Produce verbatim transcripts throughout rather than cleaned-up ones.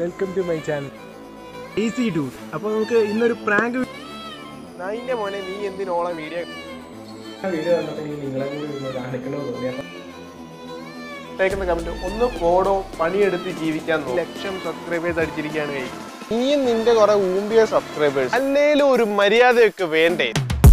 Welcome to my channel easy dude. അപ്പോൾ നമുക്ക് ഇന്നൊരു പ്രാങ്ക് നായിൻ്റെ മോനെ നീ എന്തിനോളം വീഡിയോ വീഡിയോ കണ്ടിട്ടുണ്ടെങ്കിൽ നിങ്ങളെ കൂടി കാണിക്കണോ തോന്നിയപ്പോൾ ഇട്ടേക്കുന്ന കമന്റ് ഒന്ന് പോടോ പണിയെടുത്ത് ജീവിക്കാൻ ലക്ഷം സബ്സ്ക്രൈബേഴ്സ് അടിച്ചിരിക്കുകയാണ് കൈ. നീയും നിന്റെ കുറെ ഊമ്പിയ സബ്സ്ക്രൈബേഴ്സ് അല്ലേലും ഒരു മര്യാദയൊക്കെ വേണ്ടേ?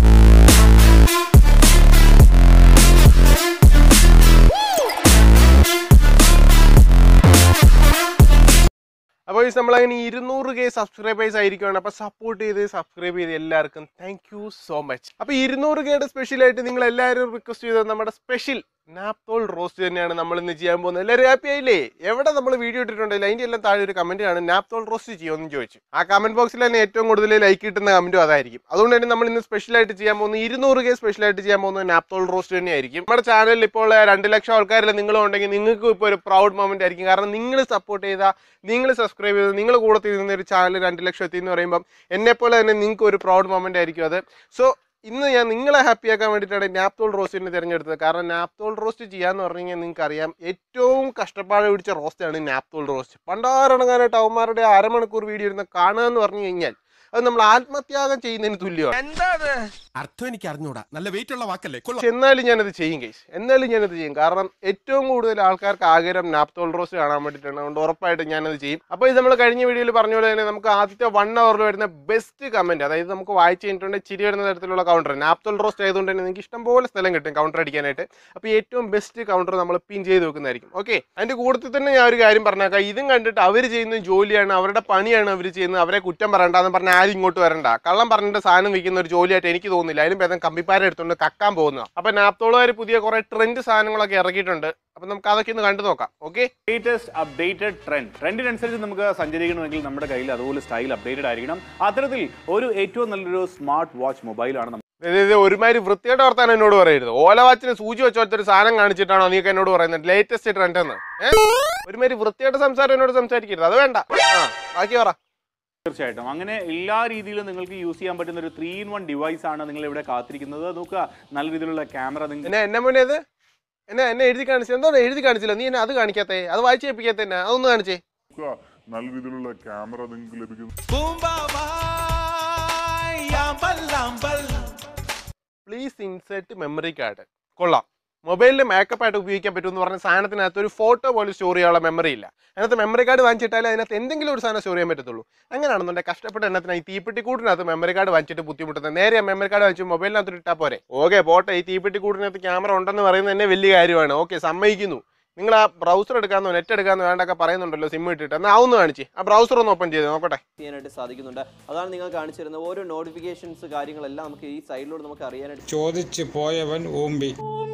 അപ്പോൾ നമ്മളങ്ങനെ ഇരുന്നൂറ് കെ സബ്സ്ക്രൈബേഴ്സ് ആയിരിക്കുകയാണ്. അപ്പോൾ സപ്പോർട്ട് ചെയ്ത് സബ്സ്ക്രൈബ് ചെയ്ത് എല്ലാവർക്കും താങ്ക് യു സോ മച്ച്. അപ്പോൾ ഇരുന്നൂറ് കെയുടെ സ്പെഷ്യലായിട്ട് നിങ്ങൾ എല്ലാവരും റിക്വസ്റ്റ് ചെയ്തത് നമ്മുടെ സ്പെഷ്യൽ നാപ്തോൾ റോസ്റ്റ് തന്നെയാണ് നമ്മൾ ഇന്ന് ചെയ്യാൻ പോകുന്നത്. എല്ലാവരും ഹാപ്പി ആയില്ലേ? എവിടെ നമ്മൾ വീഡിയോ ഇട്ടിട്ടുണ്ടല്ലോ അതിൻ്റെ എല്ലാം താഴെ ഒരു കമന്റ് ആണ് നാപ്തോൾ റോസ്റ്റ് ചെയ്യുമെന്ന് ചോദിച്ചു. ആ കമന്റ് ബോക്സിൽ തന്നെ ഏറ്റവും കൂടുതൽ ലൈക്ക് കിട്ടുന്ന കമന്റും അതായിരിക്കും. അതുകൊണ്ട് തന്നെ നമ്മൾ ഇന്ന് സ്പെഷ്യലായിട്ട് ചെയ്യാൻ പോകുന്നത് ഇരുന്നൂറ് കെ സ്പെഷ്യലായിട്ട് ചെയ്യാൻ പോകുന്നത് നാപ്തോൾ റോസ്റ്റ് തന്നെയായിരിക്കും. നമ്മുടെ ചാനലിൽ ഇപ്പോൾ രണ്ട് ലക്ഷം ആൾക്കാരിൽ നിങ്ങളും ഉണ്ടെങ്കിൽ നിങ്ങൾക്കും ഇപ്പോൾ ഒരു പ്രൗഡ് മൊമെന്റ് ആയിരിക്കും. കാരണം നിങ്ങൾ സപ്പോർട്ട് ചെയ്ത, നിങ്ങൾ സബ്സ്ക്രൈബ് ചെയ്ത്, നിങ്ങൾ കൂടെ തിരിയുന്ന ഒരു ചാനൽ രണ്ട് ലക്ഷം എത്തി എന്ന് പറയുമ്പം എന്നെപ്പോലെ തന്നെ നിങ്ങൾക്ക് ഒരു പ്രൗഡ് മൊമെന്റ് ആയിരിക്കും അത്. സോ ഇന്ന് ഞാൻ നിങ്ങളെ ഹാപ്പി ആക്കാൻ വേണ്ടിയിട്ടാണ് നാപ്തോൾ റോസ്റ്റിനെ തിരഞ്ഞെടുത്തത്. കാരണം നാപ്തോൾ റോസ്റ്റ് ചെയ്യാന്ന് പറഞ്ഞു കഴിഞ്ഞാൽ നിങ്ങൾക്ക് അറിയാം ഏറ്റവും കഷ്ടപ്പാട് പിടിച്ച റോസ്റ്റാണ് നാപ്തോൾ റോസ്റ്റ്. പണ്ടാറടങ്ങാനായിട്ട് അവന്മാരുടെ അരമണിക്കൂർ വീഡിയോ ഇരുന്ന് കാണുക എന്ന് പറഞ്ഞു കഴിഞ്ഞാൽ അത് നമ്മൾ ആത്മത്യാഗം ചെയ്യുന്നതിന് തുല്യമാണ്. എന്താ അർത്ഥം എനിക്ക് അറിഞ്ഞൂടാ, നല്ല വെയിറ്റ് ഉള്ള വാക്കല്ലേ. എന്നാലും ഞാനത് ചെയ്യും ഗൈസ്, എന്നാലും ഞാനത് ചെയ്യും. കാരണം ഏറ്റവും കൂടുതൽ ആൾക്കാർക്ക് ആഗ്രഹം നാപ്തോൾ റോസ്റ്റ് കാണാൻ വേണ്ടിയിട്ടാണ്. അതുകൊണ്ട് ഉറപ്പായിട്ട് ഞാനത് ചെയ്യും. അപ്പോൾ ഇത് നമ്മൾ കഴിഞ്ഞ വീഡിയോയിൽ പറഞ്ഞ പോലെ തന്നെ നമുക്ക് ആദ്യത്തെ വൺ അവറിൽ വരുന്ന ബെസ്റ്റ് കമന്റ്, അതായത് നമുക്ക് വായിച്ചു കഴിഞ്ഞിട്ടുണ്ട് ചിരി വരുന്ന തരത്തിലുള്ള കൗണ്ടർ. നാപ്തോൾ റോസ്റ്റ് ആയതുകൊണ്ട് തന്നെ നിങ്ങൾക്ക് ഇഷ്ടംപോലെ സ്ഥലം കിട്ടും കൗണ്ടർ അടിക്കാനായിട്ട്. അപ്പോൾ ഏറ്റവും ബെസ്റ്റ് കൗണ്ടർ നമ്മൾ പിൻ ചെയ്ത് വെക്കുന്നതായിരിക്കും. ഓക്കെ, അതിന്റെ കൂട്ടത്തിൽ തന്നെ ഞാൻ ഒരു കാര്യം പറഞ്ഞേക്കാം. ഇതും കണ്ടിട്ട് അവർ ചെയ്യുന്ന ജോലിയാണ്, അവരുടെ പണിയാണ് അവർ ചെയ്യുന്നത്, അവരെ കുറ്റം പറയണ്ടെന്ന് പറഞ്ഞാൽ ആരും ഇങ്ങോട്ട് വരണ്ട. കള്ളം പറഞ്ഞിട്ട് സാധനം വിൽക്കുന്ന ഒരു ജോലിയായിട്ട് എനിക്ക് തോന്നുന്നില്ല. അതിലും ഭേദം കമ്പിപ്പാര എടുത്തുകൊണ്ട് കക്കാൻ പോകുന്ന. അപ്പൊ നാപ്തോളുകാർ പുതിയ കുറെ ട്രെൻഡ് സാധനങ്ങളൊക്കെ ഇറക്കിയിട്ടുണ്ട്. അപ്പൊ നമുക്ക് അതൊക്കെ ഒന്ന് കണ്ടു നോക്കാം. ഓക്കെ, ലേറ്റസ്റ്റ് അപ്ഡേറ്റഡ് ട്രെൻഡ് ട്രെൻഡിനനുസരിച്ച് നമുക്ക് സഞ്ചരിക്കണമെങ്കിൽ നമ്മുടെ കയ്യിൽ അതുപോലെ സ്റ്റൈൽ അപ്ഡേറ്റഡ് ആയിരിക്കണം. അത്തരത്തിൽ ഒരു ഏറ്റവും നല്ലൊരു സ്മാർട്ട് വാച്ച് മൊബൈലാണ്. ഒരുമാതിരി വൃത്തിയായിട്ട് വർത്താനം എന്നോട് പറയരുത്. ഓല വാച്ചിന് സൂചി വെച്ചൊരു സാധനം കാണിച്ചിട്ടാണോ നീക്ക് എന്നോട് പറയുന്നത് ലേറ്റസ്റ്റ് ട്രെൻഡ് എന്ന്? ഒരുമാതിരി വൃത്തിയായിട്ട് സംസാരം എന്നോട് സംസാരിക്കരുത്, അത് വേണ്ട. ആ ബാക്കി പറ. തീർച്ചയായിട്ടും അങ്ങനെ എല്ലാ രീതിയിലും നിങ്ങൾക്ക് യൂസ് ചെയ്യാൻ പറ്റുന്ന ഒരു ത്രീ ഇൻ വൺ ഡിവൈസ് ആണ് നിങ്ങൾ ഇവിടെ കാത്തിരിക്കുന്നത്. നോക്കുക, നല്ല രീതിയിലുള്ള ക്യാമറ. എന്നെ എന്നെ മുന്നേ ഇത് എന്നെ എന്നെ എഴുതി കാണിച്ചു. എന്തോ എഴുതി കാണിച്ചില്ല, നീ എന്നെ അത് കാണിക്കാത്തേ, അത് വായിച്ച് കേൾപ്പിക്കാത്ത തന്നെ, അതൊന്ന് കാണിച്ചേ. നല്ല രീതിയിലുള്ള ക്യാമറ നിങ്ങൾക്ക് ലഭിക്കും. Please insert memory card. കൊള്ളാം. മൊബൈലിൽ മേക്കപ്പ് ആയിട്ട് ഉപയോഗിക്കാൻ പറ്റുമെന്ന് പറഞ്ഞ സാധനത്തിനകത്ത് ഒരു ഫോട്ടോ പോലും സ്റ്റോർ ചെയ്യാനുള്ള മെമ്മറി ഇല്ല. അതിനകത്ത് മെമ്മറി കാർഡ് വാങ്ങിച്ചിട്ടാലേ അതിനകത്ത് എന്തെങ്കിലും ഒരു സാധനം സ്റ്റോർ ചെയ്യാൻ പറ്റത്തുള്ളൂ. അങ്ങനെയാണെന്നുണ്ടെങ്കിൽ കഷ്ടപ്പെട്ട എണ്ണത്തിനായി തീപ്പെട്ടി കൂടിനകത്ത് മെമ്മറി കാർഡ് വാങ്ങിച്ചിട്ട് ബുദ്ധിമുട്ടുന്നത്. നേരെ മെമ്മറി കാർഡ് വാങ്ങിച്ചു മൊബൈലിനകത്ത് ഇട്ടാൽ പോരെ. ഓക്കെ പോട്ടെ, ഈ തീപ്പെട്ടി കൂടിനകത്ത് ക്യാമറ ഉണ്ടെന്ന് പറയുന്നത് തന്നെ വലിയ കാര്യമാണ്. ഓക്കെ, സമ്മതിക്കുന്നു. നിങ്ങൾ ആ ബ്രൗസർ എടുക്കാന്നോ നെറ്റ് എടുക്കാന്നോ വേണ്ടൊക്കെ പറയുന്നുണ്ടല്ലോ സിം ഇട്ടിട്ട്. എന്നാൽ അതൊന്ന് കാണിച്ച് ആ ബ്രൗസർ ഒന്ന് ഓപ്പൺ ചെയ്ത് നോക്കട്ടെ. ചെയ്യാനായിട്ട് സാധിക്കുന്നുണ്ട്. അതാണ് നിങ്ങൾ കാണിച്ചു തരുന്നത്. ഓരോ നോട്ടിഫിക്കേഷൻസ് കാര്യങ്ങളെല്ലാം നമുക്ക് ഈ സൈഡിലൂടെ നമുക്ക് അറിയാനായിട്ട്. ചോദിച്ചു പോയവൻ ഓമ്പി.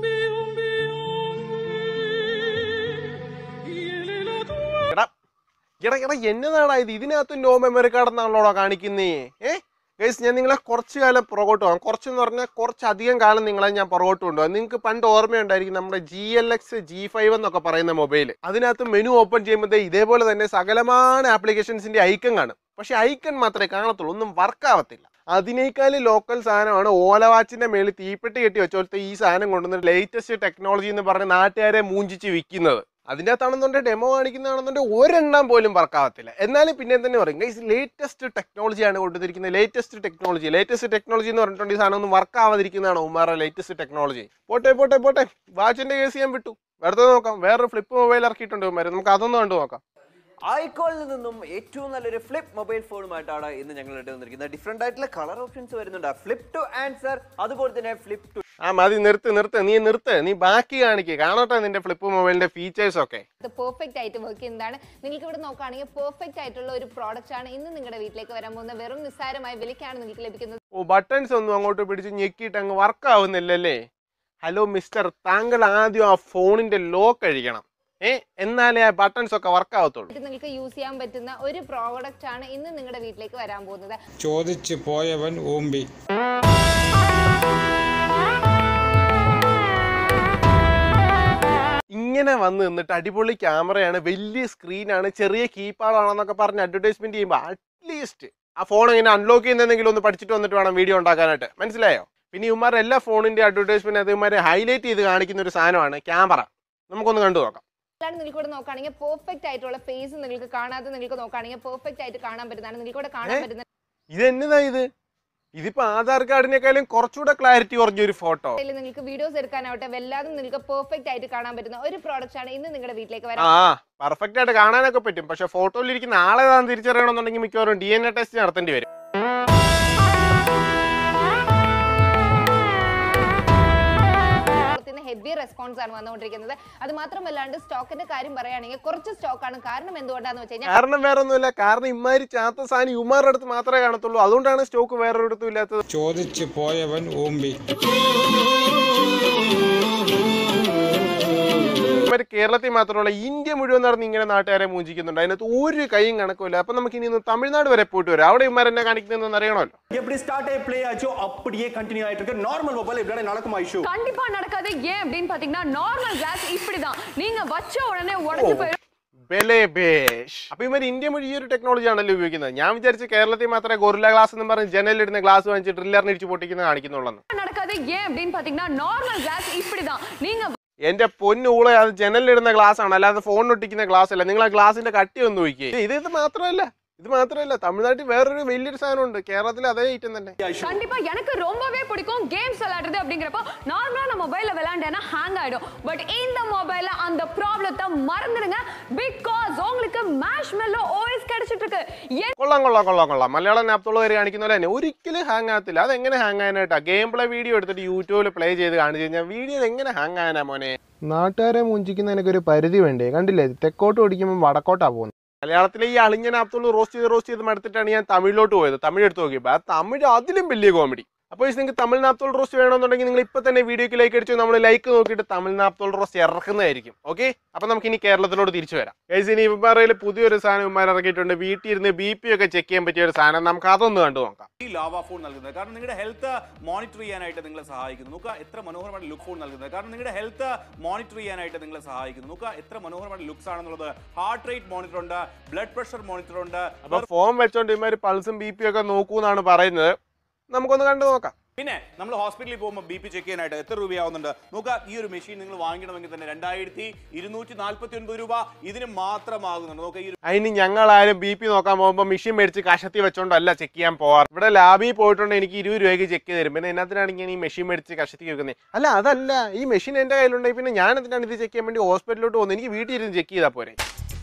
എടാ എടാ എന്നതാടാ ഇത്? ഇതിനകത്ത് നോ മെമ്മറി കാർഡ് എന്നാണല്ലോടാ കാണിക്കുന്നേ. ഏഹ് ഗൈസ്, ഞാൻ നിങ്ങളെ കുറച്ച് കാലം പുറകോട്ട് പോകാം. കുറച്ചെന്ന് പറഞ്ഞാൽ കുറച്ചധികം കാലം നിങ്ങളെ ഞാൻ പുറകോട്ട് കൊണ്ടുപോകാം. നിങ്ങൾക്ക് പണ്ട് ഓർമ്മയുണ്ടായിരിക്കും നമ്മുടെ G L X G five എന്നൊക്കെ പറയുന്ന മൊബൈൽ. അതിനകത്ത് മെനു ഓപ്പൺ ചെയ്യുമ്പോഴത്തേ ഇതേപോലെ തന്നെ സകലமான ആപ്ലിക്കേഷൻസിന്റെ ഐക്കൺ കാണും. പക്ഷെ ഐക്കൺ മാത്രമേ കാണത്തുള്ളൂ, ഒന്നും വർക്ക് ആവത്തില്ല. അതിനേക്കാൾ ലോക്കൽ സാധനമാണ് ഓല വാച്ചിന്റെ മേളിൽ തീപ്പെട്ടി കെട്ടി വെച്ചോലത്തെ ഈ സാധനം കൊണ്ടുവന്നിട്ട് ലേറ്റസ്റ്റ് ടെക്നോളജി എന്ന് പറഞ്ഞ് നാട്ടുകാരെ മൂഞ്ചിച്ച് വിൽക്കുന്നത്. അതിൻ്റെ അകത്താണെന്നുണ്ടെങ്കിൽ ഡെമോ കാണിക്കുന്നതാണെന്നുണ്ടെങ്കിൽ ഒരെണ്ണം പോലും വർക്കാവത്തില്ല. എന്നാലും പിന്നെ തന്നെ പറയും ഗൈസ് ലേറ്റസ്റ്റ് ടെക്നോളജിയാണ് കൊണ്ടുവന്നിരിക്കുന്നത്. ലേറ്റസ്റ്റ് ടെക്നോളജി ലേറ്റസ്റ്റ് ടെക്നോളജി എന്ന് പറഞ്ഞിട്ടുണ്ട്. ഈ സാധനം ഒന്നും വർക്ക് ആവാതിരിക്കുന്നതാണ് ഉമ്മാരുടെ ലേറ്റസ്റ്റ് ടെക്നോളജി. പോട്ടെ പോട്ടെ പോട്ടെ, വാച്ചിന്റെ കേസ് ഞാൻ വിട്ടു. വെറുതെ നോക്കാം, വേറൊരു ഫ്ലിപ്പ് മൊബൈൽ ഇറക്കിയിട്ടുണ്ട് ഉമ്മാര്. നമുക്ക് അതൊന്നും കണ്ടു നോക്കാം. ഐക്കോണിൽ നിന്നും ഏറ്റവും നല്ലൊരു ഫ്ലിപ്പ് മൊബൈൽ ഫോണുമായിട്ടാണ് ഇന്ന് ഞങ്ങൾ ഇട്ട് വന്നിരിക്കുന്നത്. ഡിഫറെന്റ് ആയിട്ടുള്ള കളർ ഓപ്ഷൻസ് വരുന്നുണ്ട്. ഫ്ലിപ്പ് ടു ആൻസർ, അതുപോലെ തന്നെ ഫ്ലിപ്പ് ടു. ആ മതി, നിർത്ത് നിർത്ത്, നീ നിർത്ത്, നീ ബാക്കി കാണിക്കുക. കാണട്ടെ നിന്റെ ഫ്ലിപ്പ് മൊബൈലിന്റെ ഫീച്ചേഴ്സ് ഒക്കെ. പെർഫെക്റ്റ് ആയിട്ട് വർക്ക് ചെയ്യുന്നതാണ്. നിങ്ങൾക്ക് ഇവിടെ നോക്കുകയാണെങ്കിൽ പെർഫെക്റ്റ് ആയിട്ടുള്ള ഒരു പ്രോഡക്റ്റ് ആണ് ഇന്ന് നിങ്ങളുടെ വീട്ടിലേക്ക് വരാൻ പോകുന്ന. വെറും നിസ്സാരമായ വിലയ്ക്കാണ് നിങ്ങൾക്ക് ലഭിക്കുന്നത്. ഓ, ബട്ടൺസ് ഒന്നും അങ്ങോട്ട് പിടിച്ച് ഞെക്കിയിട്ട് അങ്ങ് വർക്ക് ആവുന്നില്ലല്ലേ? ഹലോ മിസ്റ്റർ, താങ്കൾ ആദ്യം ആ ഫോണിന്റെ ലോക്ക് അഴിക്കണം. ഏ എന്നാലേ ആ ബട്ടൺസ് ഒക്കെ വർക്ക് ആവത്തുള്ളൂ. നിങ്ങൾക്ക് യൂസ് ചെയ്യാൻ പറ്റുന്ന ഒരു പ്രോഡക്റ്റ് ആണ് ഇന്ന് നിങ്ങളുടെ വീട്ടിലേക്ക് വരാൻ പോകുന്നത്. ചോദിച്ചു പോയവൻ ഓമ്പി. ഇങ്ങനെ വന്ന് നിന്നിട്ട് അടിപൊളി ക്യാമറയാണ്, വലിയ സ്ക്രീനാണ്, ചെറിയ കീപാഡാണെന്നൊക്കെ പറഞ്ഞ് അഡ്വർടൈസ്മെന്റ് ചെയ്യുമ്പോൾ അറ്റ്ലീസ്റ്റ് ആ ഫോൺ ഇങ്ങനെ അൺലോക്ക് ചെയ്യുന്നതെങ്കിലും ഒന്ന് പഠിച്ചിട്ട് വന്നിട്ട് വേണം വീഡിയോ ഉണ്ടാക്കാനായിട്ട്. മനസ്സിലായോ? പിന്നെ ഇവന്മാർ എല്ലാ ഫോണിന്റെ അഡ്വർടൈസ്മെന്റ് അത് ഇവന്മാരെ ഹൈലൈറ്റ് ചെയ്ത് കാണിക്കുന്ന ഒരു സാധനമാണ് ക്യാമറ. നമുക്കൊന്ന് കണ്ടു നോക്കാം. അല്ലാണ്ട് നിങ്ങൾക്ക് ഇവിടെ നോക്കുകയാണെങ്കിൽ പെർഫെക്റ്റ് ആയിട്ടുള്ള ഫേസ് നിങ്ങൾക്ക് കാണാതെ നിങ്ങൾക്ക് നോക്കുകയാണെങ്കിൽ പെർഫെക്റ്റ് ആയിട്ട് കാണാൻ പറ്റുന്നതാണ്. നിങ്ങൾക്ക് ഇവിടെ കാണാൻ പറ്റുന്നത് ഇത് എന്നതാ ഇത്? ഇതിപ്പോ ആധാർ കാർഡിനേക്കാളും കുറച്ചുകൂടെ ക്ലാരിറ്റി കുറഞ്ഞൊരു ഫോട്ടോ. നിങ്ങൾക്ക് വീഡിയോസ് എടുക്കാനാവട്ടെ വല്ലാതെ നിങ്ങൾക്ക് പെർഫെക്റ്റ് ആയിട്ട് കാണാൻ പറ്റുന്ന ഒരു പ്രോഡക്റ്റ് ആണ് ഇന്ന് നിങ്ങളുടെ വീട്ടിലേക്ക് വരാം. ആ പെർഫെക്റ്റ് ആയിട്ട് കാണാനൊക്കെ പറ്റും. പക്ഷെ ഫോട്ടോയിൽ ഇരിക്കുന്ന ആളെ താൻ തിരിച്ചറിയണമെന്നുണ്ടെങ്കിൽ മിക്കവാറും ഡി എൻ എ ടെസ്റ്റ് നടത്തേണ്ടി വരും. ഹെവി റെസ്പോൺസ് ആണ് വന്നുകൊണ്ടിരിക്കുന്നത്. അത് മാത്രമല്ലാണ്ട് സ്റ്റോക്കിന്റെ കാര്യം പറയുകയാണെങ്കിൽ കുറച്ച് സ്റ്റോക്കാണ്. കാരണം എന്തുകൊണ്ടാന്ന് വെച്ച് കഴിഞ്ഞാൽ കാരണം വേറെ ഒന്നുമില്ല. കാരണം ഇമാരി ചാത്ത സാധനം ഇമാരുടെ അടുത്ത് മാത്രമേ കാണത്തുള്ളൂ. അതുകൊണ്ടാണ് സ്റ്റോക്ക് വേറൊരിടത്തും ഇല്ലാത്തത്. ചോദിച്ചു പോയവൻ ഊമ്പി. കേരളത്തിൽ മാത്രമല്ല ഇന്ത്യ മുഴുവൻ നടന്ന് ഇങ്ങനെ നാട്ടുകാരെ മൂഞ്ചിക്കുന്നുണ്ട്. അതിനകത്ത് ഒരു കൈയും കണക്കുമില്ല. അപ്പൊ നമുക്ക് ഇനി തമിഴ്നാട് വരെ പോയിട്ട് വരാം. അവിടെ ഇമാർ എന്നെ കാണിക്കുന്നതെന്ന് അറിയണമല്ലോ. எப்படி ஸ்டார்ட் ஆயி ப்ளே ஆச்சோ அப்படியே கண்டினியூ ஆயிட்டு இருக்கு. நார்மல் மொபைல் இப்படி நடக்குமா இஷ்யூ? கண்டிப்பா நடக்காது. ஏன் அப்படினு பாத்தீங்கன்னா நார்மல் கிளாஸ் இப்படிதான் நீங்க வச்ச உடனே உடைஞ்சு போயிடும். അപ്പൊ ഇവർ ഇന്ത്യ മുഴുവൻ ഈ ഒരു ടെക്നോളജി ആണല്ലോ ഉപയോഗിക്കുന്നത്. ഞാൻ വിചാരിച്ചു കേരളത്തിൽ മാത്രമേ ഗൊറില്ല ഗ്ലാസ് എന്ന് പറഞ്ഞ് ജനലിടുന്ന ഗ്ലാസ് വാങ്ങിച്ച് ഡ്രില്ലറിന് ഇടിച്ച് പൊട്ടിക്കുന്ന കാണിക്കുന്നുള്ളൂ. നടക്കാതെ ஏன் அப்படினு பாத்தீங்கன்னா நார்மல் கிளாஸ் இப்படிதான் நீங்க എന്റെ പൊന്നൂളെ അത് ജനലിടുന്ന ഗ്ലാസ് ആണ്, അല്ലാതെ ഫോൺ ഒട്ടിക്കുന്ന ഗ്ലാസ് അല്ല. നിങ്ങൾ ആ ഗ്ലാസിന്റെ കട്ടി ഒന്ന് നോക്കിയേ. ഇത് ഇത് മാത്രമല്ല ഇത് മാത്രമല്ല തമിഴ്നാട്ടിൽ വേറൊരു വലിയൊരു സാധനം ഉണ്ട്. കേരളത്തിൽ അതേ ഐറ്റം തന്നെ. கண்டிப்பா எனக்கு ரொம்பவே பிடிக்கும் கேம்ஸ் விளையாடுறது அப்படிங்கறப்ப நார்மலா நம்ம மொபைல்ல விளையாண்டேனா ஹேங் ஆயிடும். பட் இந்த மொபைல்ல அந்த ப்ராப்ளத்தை மறந்துடுங்க. பிகாஸ் உங்களுக்கு മാഷ്മെല്ലോ ഓഎസ് கிடைச்சிட்டு இருக்கு. കൊള്ളാം കൊള്ളാം കൊള്ളാം കൊള്ളാം മലയാളം നാപ്തോൾ വരെ കാണിക്കുന്ന പോലെ തന്നെ ഒരിക്കലും ഹാങ് ആകത്തില്ല. അതെങ്ങനെ ഹാങ് ആകാനായിട്ടാ? ഗെയിം പ്ലേ വീഡിയോ എടുത്തിട്ട് യൂട്യൂബിൽ പ്ലേ ചെയ്ത് കാണിച്ചു കഴിഞ്ഞാൽ വീഡിയോ എങ്ങനെ ഹാങ് ആകാനാ മോനെ? നാട്ടുകാരെ മൂഞ്ചിക്കുന്നതിനൊക്കെ ഒരു പരിധി വേണ്ടേ? കണ്ടില്ലേ, തെക്കോട്ട് ഓടിക്കുമ്പോൾ വടക്കോട്ടാ പോകുന്നത്. മലയാളത്തിലെ ഈ അളിഞ്ഞ നാപ്തോൾ റോസ്റ്റ് ചെയ്ത് റോസ്റ്റ് ചെയ്ത് മടുത്തിട്ടാണ് ഞാൻ തമിഴിലോട്ട് പോയത്. തമിഴ് എടുത്ത് നോക്കിയപ്പോൾ ആ തമിഴ് അതിലും വലിയ കോമഡി. അപ്പോൾ നിങ്ങൾക്ക് തമിഴ് നാപ്തോൾ റോസ്റ്റ് വേണമെന്നുണ്ടെങ്കിൽ നിങ്ങൾ ഇപ്പൊ തന്നെ വീഡിയോക്ക് ലൈക്ക് അടിച്ചു. നമ്മൾ ലൈക്ക് നോക്കിയിട്ട് തമിഴ് നാപ്തോൾ റോസ്റ്റ് ഇറക്കുന്നതായിരിക്കും. ഓക്കെ, അപ്പൊ നമുക്ക് ഇനി കേരളത്തിലോട്ട് തിരിച്ചു വരാം. ഗൈസ്, ഇനി ഇവന്മാരയിൽ പുതിയൊരു സാധനം ഇവന്മാർ ഇറക്കിയിട്ടുണ്ട്. വീട്ടിൽ ഇരുന്ന് ബി പി ഒക്കെ ചെക്ക് ചെയ്യാൻ പറ്റിയ ഒരു സാധനം. നമുക്ക് അതൊന്ന് കണ്ടു നോക്കാം. ഈ ലാവ ഫോൺ നൽകുന്നത് കാരണം നിങ്ങളുടെ ഹെൽത്ത് മോണിറ്റർ ചെയ്യാനായിട്ട് നിങ്ങളെ സഹായിക്കുന്നു. നോക്കുക എത്ര മനോഹരമായ ലുക്ക് ഫോൺ നൽകുന്നത് കാരണം നിങ്ങളുടെ ഹെൽത്ത് മോണിറ്റർ ചെയ്യാനായിട്ട് നിങ്ങളെ സഹായിക്കുന്നു. നോക്കുക എത്ര മനോഹരമായ ലുക്സ് ആണെന്നുള്ളത്. ഹാർട്ട് റേറ്റ് മോണിറ്റർ ഉണ്ട്, ബ്ലഡ് പ്രഷർ മോണിറ്റർ ഉണ്ട്. അപ്പൊ ഫോൺ വെച്ചോണ്ട് ഇവന്മാർ പൾസും ബി പി ഒക്കെ നോക്കൂന്നാണ് പറയുന്നത്. നമുക്കൊന്ന് കണ്ടു നോക്കാം. പിന്നെ നമ്മൾ ഹോസ്പിറ്റലിൽ പോകുമ്പോൾ ബി പി ചെക്ക് ചെയ്യാനായിട്ട് എത്ര രൂപയാവുന്നുണ്ട് നോക്കുക. ഈ ഒരു മെഷീൻ നിങ്ങൾ വാങ്ങിക്കണമെങ്കിൽ തന്നെ രണ്ടായിരത്തി ഇരുന്നൂറ്റി നാല്പത്തി ഒൻപത് രൂപ ഇതിന് മാത്രമാകുന്നുണ്ട്. നോക്കുക ഈ അതിന് ഞങ്ങൾ ആരും ബി പി നോക്കാൻ പോകുമ്പോൾ മെഷീൻ മേടിച്ച് കഷത്തി വെച്ചോണ്ടല്ല ചെക്ക് ചെയ്യാൻ പോവാറ്. ഇവിടെ ലാബിൽ പോയിട്ടുണ്ട് എനിക്ക് ഇരുപത് രൂപയ്ക്ക് ചെക്ക് ചെയ്ത് തരും. പിന്നെ എന്നാത്തിനാണ് ഇങ്ങനെ ഈ മെഷീൻ മേടിച്ച് കഷത്തി വെക്കുന്നത്? അല്ല അതല്ല, ഈ മെഷീൻ എന്റെ കയ്യിലുണ്ടെങ്കിൽ പിന്നെ ഞാൻ എന്തിനാണ് ഇത് ചെക്ക് ചെയ്യാൻ വേണ്ടി ഹോസ്പിറ്റലിലോട്ട് പോകുന്നത്? എനിക്ക് വീട്ടിൽ ഇരുന്ന് ചെക്ക് ചെയ്താൽ പോരെ.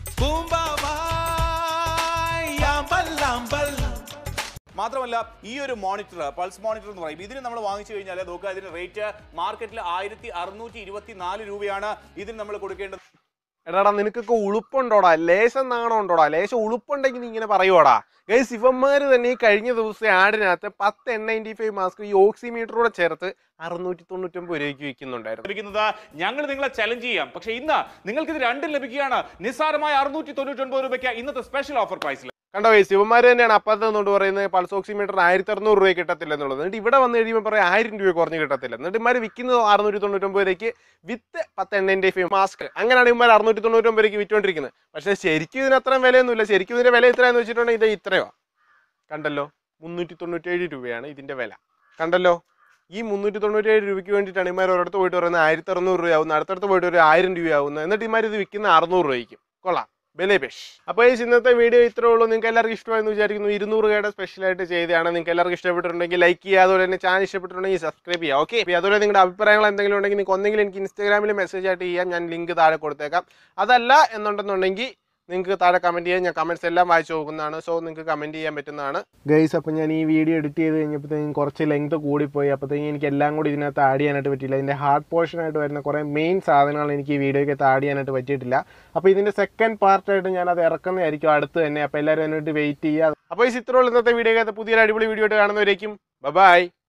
മാത്രമല്ല ഈ ഒരു മോണിറ്റർ പൾസ് മോണിറ്റർ എന്ന് പറയും. ഇതിന് നമ്മൾ വാങ്ങിച്ചു കഴിഞ്ഞാൽ നോക്കുക അതിന്റെ റേറ്റ് മാർക്കറ്റിൽ ആയിരത്തി അറുന്നൂറ്റി ഇരുപത്തി നാല് രൂപയാണ് ഇതിന് നമ്മൾ കൊടുക്കേണ്ടത്. എടാടാ നിനക്കൊക്കെ ഉളുപ്പുണ്ടോടാ? ലേശം നാണം ഉണ്ടോടാ? ലേശം ഉളുപ്പുണ്ടെങ്കിൽ നീ ഇങ്ങനെ പറയുവാടാ. ഗൈസ്, ഇവന്മാര് തന്നെ ഈ കഴിഞ്ഞ ദിവസം ആഡിനകത്ത് പത്ത് എൻ നയൻറ്റി ഫൈവ് മാസ്ക് ഈ ഓക്സിമീറ്ററൂടെ ചേർത്ത് അറുന്നൂറ്റി തൊണ്ണൂറ്റൊമ്പത് രൂപയ്ക്ക് വിൽക്കുന്നുണ്ടായിരുന്നു. ഞങ്ങൾ നിങ്ങളെ ചലഞ്ച് ചെയ്യാം. പക്ഷേ ഇന്ന് നിങ്ങൾക്ക് ഇത് രണ്ടും ലഭിക്കുകയാണ് നിസ്സാരമായ അറുന്നൂറ്റി തൊണ്ണൂറ്റി ഒൻപത് രൂപയ്ക്ക് ഇന്നത്തെ സ്പെഷ്യൽ ഓഫർ പ്രൈസിൽ. കണ്ടോ ഗൈസ്, ഇവന്മാർ തന്നെയാണ് അപ്പുറത്ത് നിന്നുകൊണ്ട് പറയുന്നത് പൾസ് ഓക്സിമീറ്ററിന് ആയിരത്തി അറുന്നൂറ് രൂപ കിട്ടത്തില്ല എന്നുള്ളത്. എന്നിട്ട് ഇവിടെ വന്ന് കഴിയുമ്പോൾ പറയാം ആയിരം രൂപ കുറഞ്ഞ് കിട്ടത്തില്ല. എന്നിട്ട് ഇമാർ വിൽക്കുന്നത് അറുന്നൂറ്റി തൊണ്ണൂറ്റൊമ്പത് രൂപയ്ക്ക് വിത്ത് പത്ത് എൻ നയൻറ്റി ഫൈവ് മാസ്ക്. അങ്ങനെയാണ് ഇവന്മാർ അറുന്നൂറ്റി തൊണ്ണൂറ്റൊമ്പത് രൂപയ്ക്ക് വിറ്റുകൊണ്ടിരിക്കുന്നത്. പക്ഷേ ശരിക്കും ഇതിന് അത്രയും വിലയൊന്നുമില്ല. ശരിക്കും ഇതിന്റെ വില എത്രയാണെന്ന് വെച്ചിട്ടുണ്ടെങ്കിൽ ഇത് ഇത്രയോ കണ്ടല്ലോ, മുന്നൂറ്റി തൊണ്ണൂറ്റേഴ് രൂപയാണ് ഇതിന്റെ വില. കണ്ടല്ലോ, ഈ മുന്നൂറ്റി തൊണ്ണൂറ്റേഴ് രൂപയ്ക്ക് വേണ്ടിയിട്ടാണ് ഇമാർ ഒരിടത്ത് പോയിട്ട് പറയുന്നത് ആയിരത്തി അറുന്നൂറ് രൂപയാവുന്നത്, അടുത്തടുത്ത് പോയിട്ട് ഒരു ആയിരം രൂപയാവുന്നത്. എന്നിട്ട് ഇമാർ ഇത് വിൽക്കുന്ന അറുന്നൂറ് രൂപയ്ക്കും. കൊള്ളാം, ബലേബേഷ്. അപ്പോൾ ഈ ഇന്നത്തെ വീഡിയോ ഇത്രേ ഉള്ളൂ. നിങ്ങൾക്ക് എല്ലാവർക്കും ഇഷ്ടമായെന്ന് വിചാരിക്കുന്നു. ഇരുന്നൂറ് രൂപയുടെ സ്പെഷ്യലായിട്ട് ചെയ്തതാണ്. നിങ്ങൾക്ക് എല്ലാവർക്കും ഇഷ്ടപ്പെട്ടിട്ടുണ്ടെങ്കിൽ ലൈക്ക് ചെയ്യുക. അതുപോലെ തന്നെ ചാനൽ ഇഷ്ടപ്പെട്ടിട്ടുണ്ടെങ്കിൽ സബ്സ്ക്രൈബ് ചെയ്യുക. ഓക്കെ, അപ്പോൾ അതുപോലെ നിങ്ങളുടെ അഭിപ്രായങ്ങൾ എന്തെങ്കിലും ഉണ്ടെങ്കിൽ നിങ്ങൾക്ക് ഒന്നെങ്കിൽ എനിക്ക് ഇൻസ്റ്റാഗ്രാമിൽ മെസ്സേജ് ആയിട്ട് ചെയ്യാം. ഞാൻ ലിങ്ക് താഴെ കൊടുത്തേക്കാം. അതല്ല എന്നുണ്ടെന്നുണ്ടെങ്കിൽ നിങ്ങൾക്ക് താഴെ കമൻറ്റ് ചെയ്യാൻ ഞാൻ കമൻറ്റ്സ് എല്ലാം വായിച്ചു നോക്കുന്നതാണ്. സോ നിങ്ങൾക്ക് കമൻറ്റ് ചെയ്യാൻ പറ്റുന്നതാണ്. ഗൈസ്, അപ്പോൾ ഞാൻ ഈ വീഡിയോ എഡിറ്റ് ചെയ്ത് കഴിഞ്ഞപ്പോഴത്തേക്കും കുറച്ച് ലെങ്ത് കൂടിപ്പോയി. അപ്പോഴത്തേക്കും എനിക്ക് എല്ലാം കൂടി ഇതിനകത്ത് ആഡ് ചെയ്യാനായിട്ട് പറ്റിയില്ല. ഇതിൻ്റെ ഹാർഡ് പോർഷനായിട്ട് വരുന്ന കുറേ മെയിൻ സാധനങ്ങൾ എനിക്ക് ഈ വീഡിയോയ്ക്ക് ആഡ് ചെയ്യാനായിട്ട് പറ്റിയിട്ടില്ല. അപ്പോൾ ഇതിൻ്റെ സെക്കൻഡ് പാർട്ടായിട്ട് ഞാൻ അത് ഇറക്കുന്നതായിരിക്കും അടുത്ത് തന്നെ. അപ്പോൾ എല്ലാവരും അതിനായിട്ട് വെയിറ്റ് ചെയ്യുക. അപ്പോൾ ഈ ചിത്രമുള്ള ഇന്നത്തെ വീഡിയോക്കകത്ത് പുതിയൊരു അടിപൊളി വീഡിയോ ആയിട്ട് കാണുന്നവരേക്കും ബൈ.